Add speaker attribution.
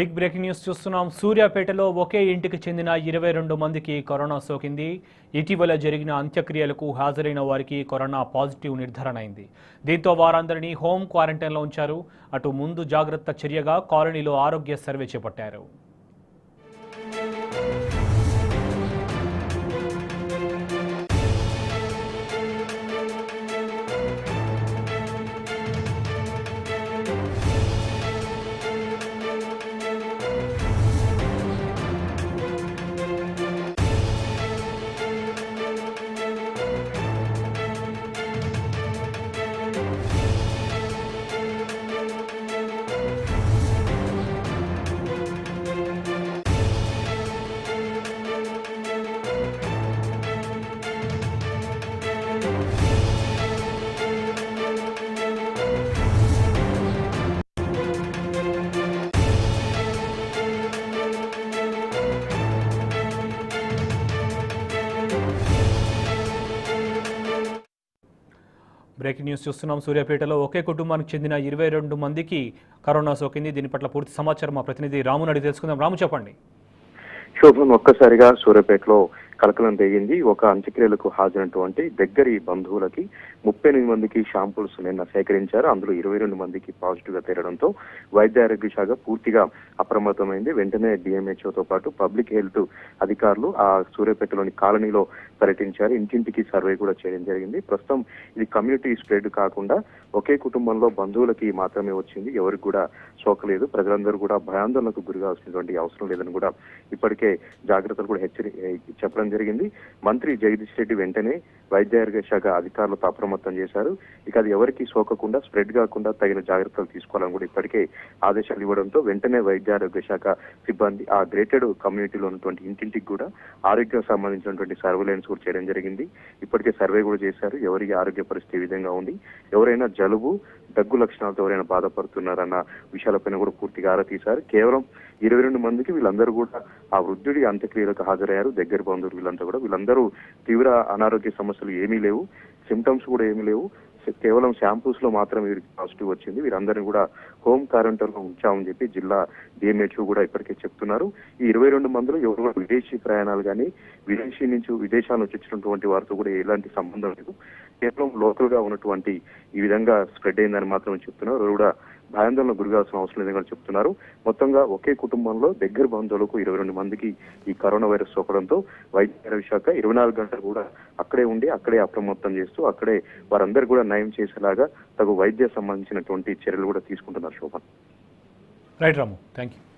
Speaker 1: Big breaking news చూస్తున్నాం. సూర్యాపేటలో ఒకే ఇంటికి చెందిన 22 మందికి కరోనా సోకింది. ఇటీవల జరిగిన అంత్యక్రియలకు హాజరైన వారికి కరోనా పాజిటివ్ నిర్ధారణ అయింది. దీంతో వారందరినీ హోమ్ క్వారంటైన్లో ఉంచారు. అటు ముందు జాగ్రత్త చర్యగా కాలనీలో ఆరోగ్య సర్వే చేపట్టారు. బ్రేకింగ్ న్యూస్ చూస్తున్నాం. సూర్యాపేటలో ఒకే కుటుంబానికి చెందిన 22 మందికి కరోనా సోకింది. దీని పట్ల పూర్తి సమాచారం మా ప్రతినిధి రాముని అడిగి తెలుసుకుందాం. రాము, చెప్పండి.
Speaker 2: శోభన్, ఒక్కసారిగా సూర్యాపేటలో కలకలం రేగింది. ఒక అంత్యక్రియలకు హాజరైనటువంటి దగ్గరి బంధువులకి 38 మందికి శాంపుల్స్ నిన్న సేకరించారు. అందులో 22 మందికి పాజిటివ్ గా తేలడంతో వైద్య ఆరోగ్య శాఖ పూర్తిగా అప్రమత్తమైంది. వెంటనే డిఎంహెచ్ఓతో పాటు పబ్లిక్ హెల్త్ అధికారులు ఆ సూర్యాపేటలోని కాలనీలో పర్యటించారు. ఇంటింటికి సర్వే కూడా చేయడం జరిగింది. ప్రస్తుతం ఇది కమ్యూనిటీ స్ప్రెడ్ కాకుండా ఒకే కుటుంబంలో బంధువులకి మాత్రమే వచ్చింది. ఎవరికి కూడా సోకలేదు. ప్రజలందరూ కూడా భయాందోళనకు గురికాల్సినటువంటి అవసరం లేదని కూడా ఇప్పటికే జాగ్రత్తలు కూడా చెప్పడం జరిగింది. మంత్రి జగదీష్ రెడ్డి వెంటనే వైద్య ఆరోగ్య శాఖ అధికారులతో అప్రమత్తం చేశారు. ఇక అది ఎవరికి సోకకుండా స్ప్రెడ్ కాకుండా తగిన జాగ్రత్తలు తీసుకోవాలని కూడా ఇప్పటికే ఆదేశాలు ఇవ్వడంతో వెంటనే వైద్య ఆరోగ్య శాఖ సిబ్బంది ఆ గ్రేటెడ్ కమ్యూనిటీలో ఉన్నటువంటి ఇంటింటికి కూడా ఆరోగ్యం సంబంధించినటువంటి సర్వేలెన్స్ కూడా చేయడం జరిగింది. ఇప్పటికే సర్వే కూడా చేశారు. ఎవరికి ఆరోగ్య పరిస్థితి ఏ విధంగా ఉంది, ఎవరైనా జలుబు దగ్గు లక్షణాలతో ఎవరైనా బాధపడుతున్నారన్న విషయాలపైన కూడా పూర్తిగా ఆరా తీశారు. కేవలం 22 మందికి వీళ్ళందరూ కూడా ఆ వృద్ధుడి అంత్యక్రియలకు హాజరయ్యారు. దగ్గర బంధువులు వీళ్ళందరూ తీవ్ర అనారోగ్య సమస్యలు ఏమీ లేవు, సిమ్టమ్స్ కూడా ఏమీ లేవు. కేవలం శాంపుల్స్ లో మాత్రమే వీరికి పాజిటివ్ వచ్చింది. వీరందరినీ కూడా హోమ్ క్వారంటైన్ లో ఉంచామని చెప్పి జిల్లా డిఎంహెచ్ఓ కూడా ఇప్పటికే చెప్తున్నారు. ఈ 22 మందిలో ఎవరు విదేశీ ప్రయాణాలు కానీ విదేశాల నుంచి వచ్చినటువంటి వారితో కూడా ఎలాంటి సంబంధం లేదు. కేవలం లోకల్ గా ఉన్నటువంటి ఈ విధంగా స్ప్రెడ్ అయిందని మాత్రమే చెప్తున్నారు. ఎవరు కూడా భయాందోళన గురికాల్సిన అవసరం లేదని చెప్తున్నారు. మొత్తంగా ఒకే కుటుంబంలో దగ్గర బంధువులకు 22 మందికి ఈ కరోనా వైరస్ సోకడంతో వైద్య ఆరోగ్య శాఖ 24 గంటలు కూడా అక్కడే ఉండి అక్కడే అప్రమత్తం చేస్తూ అక్కడే వారందరూ కూడా నయం చేసేలాగా తగు వైద్య సంబంధించినటువంటి చర్యలు కూడా తీసుకుంటున్నారు. Shobhan.
Speaker 1: Right Ramu, thank you.